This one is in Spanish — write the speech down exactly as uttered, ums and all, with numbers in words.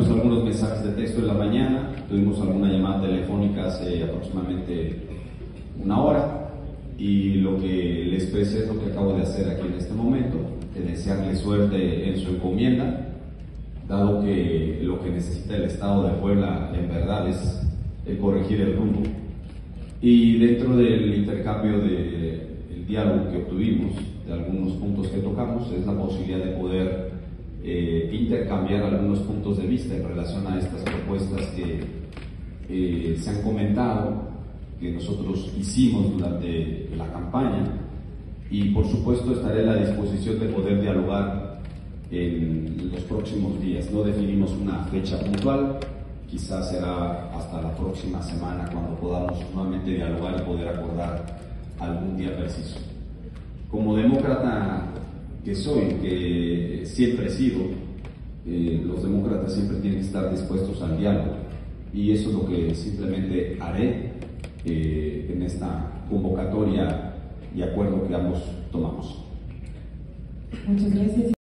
intercambiamos algunos mensajes de texto en la mañana, tuvimos alguna llamada telefónica hace aproximadamente una hora y lo que le expresé es lo que acabo de hacer aquí en este momento, de desearle suerte en su encomienda, dado que lo que necesita el Estado de Puebla en verdad es el corregir el rumbo. Y dentro del intercambio de el diálogo que obtuvimos, de algunos puntos que tocamos, es la posibilidad de poder eh, intercambiar algunos puntos de vista en relación a estas propuestas que eh, se han comentado, que nosotros hicimos durante la campaña, y por supuesto estaré a la disposición de poder dialogar en los próximos días. No definimos una fecha puntual, quizás será hasta la próxima semana cuando podamos nuevamente dialogar y poder acordar algún día preciso. Como demócrata que soy, que siempre he sido, eh, los demócratas siempre tienen que estar dispuestos al diálogo, y eso es lo que simplemente haré eh, en esta convocatoria y acuerdo que ambos tomamos. Muchas gracias.